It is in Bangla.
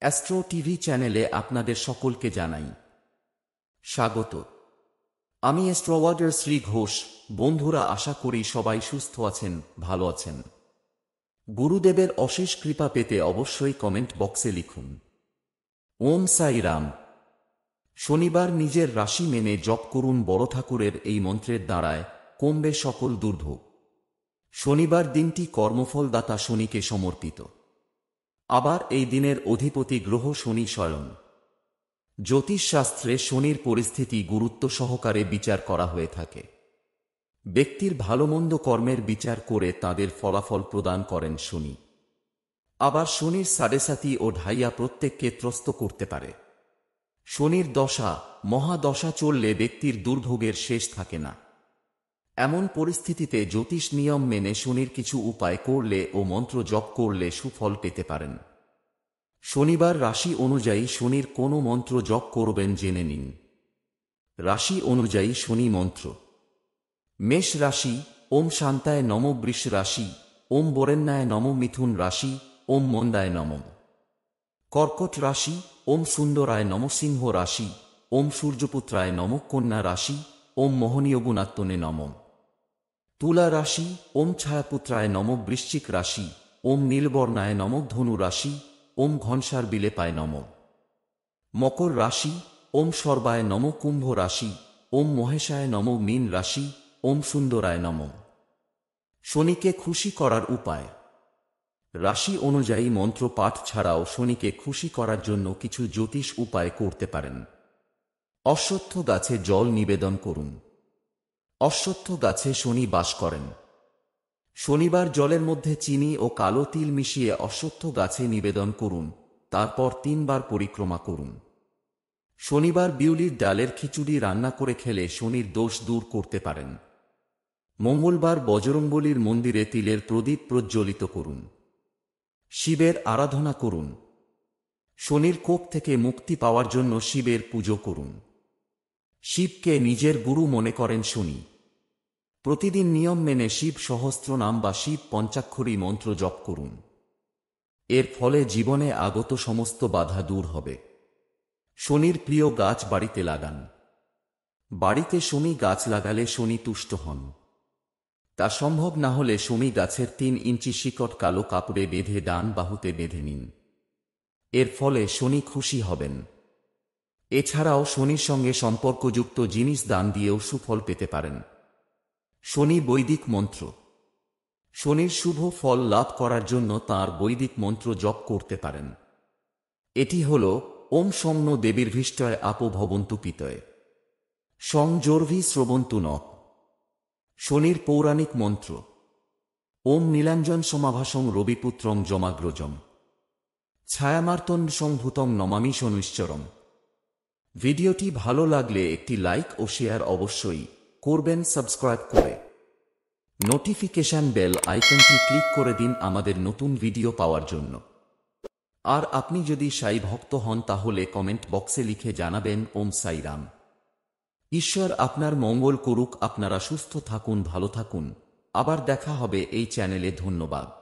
অ্যাস্ট্রো টিভি চ্যানেলে আপনাদের সকলকে জানাই স্বাগত। আমি অ্যাস্ট্রোওয়ার্ডার শ্রী ঘোষ। বন্ধুরা, আশা করি সবাই সুস্থ আছেন, ভালো আছেন। গুরুদেবের অশেষ কৃপা পেতে অবশ্যই কমেন্ট বক্সে লিখুন ওম সাই রাম। শনিবার নিজের রাশি মেনে জপ করুন বড় ঠাকুরের এই মন্ত্রের দ্বারায় কমবে সকল দুর্ভোগ। শনিবার দিনটি কর্মফলদাতা শনিকে সমর্পিত। আবার এই দিনের অধিপতি গ্রহ শনি স্বয়ং। জ্যোতিষশাস্ত্রে শনির পরিস্থিতি গুরুত্ব সহকারে বিচার করা হয়ে থাকে। ব্যক্তির ভালোমন্দ কর্মের বিচার করে তাদের ফলাফল প্রদান করেন শনি। আবার শনির সাড়েসাতি ও ঢাইয়া প্রত্যেককে ত্রস্ত করতে পারে। শনির দশা, মহাদশা চললে ব্যক্তির দুর্ভোগের শেষ থাকে না। এমন পরিস্থিতিতে জ্যোতিষ নিয়ম মেনে শনির কিছু উপায় করলে ও মন্ত্র জপ করলে সুফল পেতে পারেন। শনিবার রাশি অনুযায়ী শনির কোন মন্ত্র জপ করবেন জেনে নিন। রাশি অনুযায়ী শনি মন্ত্র: মেষ রাশি, ওম শান্তায় নম। বৃষ রাশি, ওম বরেণ্যায় নম। মিথুন রাশি, ওম মন্দায় নম। কর্কট রাশি, ওম সুন্দরায় নম। সিংহ রাশি, ওম সূর্যপুত্রায় নম। কন্যা রাশি, ওম মোহনীয়গুণাত্মনে নম। তুলা রাশি, ওম ছায়াপুত্রায় নম। বৃশ্চিক রাশি, ওম নীলবর্ণায় নম। ধনু রাশি, ওম ঘনসার বিলেপায় নম। মকর রাশি, ওম সর্বায় নম। কুম্ভ রাশি, ওম মহেশায় নম। মীন রাশি, ওম সুন্দরায় নম। শনিকে খুশি করার উপায়: রাশি অনুযায়ী মন্ত্র পাঠ ছাড়াও শনিকে খুশি করার জন্য কিছু জ্যোতিষ উপায় করতে পারেন। অশ্বত্থ গাছে জল নিবেদন করুন। অশ্বত্থ গাছে শনি বাস করেন। শনিবার জলের মধ্যে চিনি ও কালো তিল মিশিয়ে অশ্বত্থ গাছে নিবেদন করুন, তারপর 3 বার পরিক্রমা করুন। শনিবার বিউলির ডালের খিচুড়ি রান্না করে খেলে শনির দোষ দূর করতে পারেন। মঙ্গলবার বজরংবলীর মন্দিরে তিলের প্রদীপ প্রজ্বলিত করুন। শিবের আরাধনা করুন। শনির কোপ থেকে মুক্তি পাওয়ার জন্য শিবের পুজো করুন। শিবকে নিজের গুরু মনে করেন শনি। প্রতিদিন নিয়ম মেনে শিব সহস্রনাম বা শিব পঞ্চাক্ষরী মন্ত্র জপ করুন। এর ফলে জীবনে আগত সমস্ত বাধা দূর হবে। শনির প্রিয় গাছ বাড়িতে লাগান। বাড়িতে শনি গাছ লাগালে শনি তুষ্ট হন। তা সম্ভব না হলে শনি গাছের 3 ইঞ্চি শিকড় কালো কাপড়ে বেঁধে ডান বাহুতে বেঁধে নিন। এর ফলে শনি খুশি হবেন। এছাড়াও শনির সঙ্গে সম্পর্কযুক্ত জিনিস দান দিয়েও সুফল পেতে পারেন। শনি বৈদিক মন্ত্র: শনির শুভ ফল লাভ করার জন্য তাঁর বৈদিক মন্ত্র জপ করতে পারেন। এটি হল ওম সোম্ন দেবীর্ভীষ্টয় আপো ভবন্তু পিতয়ে সংজোর্ভি শ্রবন্তু নঃ। শনির পৌরাণিক মন্ত্র: ওম নীলাঞ্জন সমাভাসং রবিপুত্রং যমাগ্রজম ছায়ামার্তন সংভূতং নমামি শনিশ্চরম। ভিডিওটি ভালো লাগলে একটি লাইক ও শেয়ার অবশ্যই করবেন। সাবস্ক্রাইব করে নোটিফিকেশন বেল আইকনটি ক্লিক করে দিন আমাদের নতুন ভিডিও পাওয়ার জন্য। আর আপনি যদি সাই ভক্ত হন তাহলে কমেন্ট বক্সে লিখে জানাবেন ওম সাই রাম। ঈশ্বর আপনার মঙ্গল করুক। আপনারা সুস্থ থাকুন, ভালো থাকুন। আবার দেখা হবে এই চ্যানেলে। ধন্যবাদ।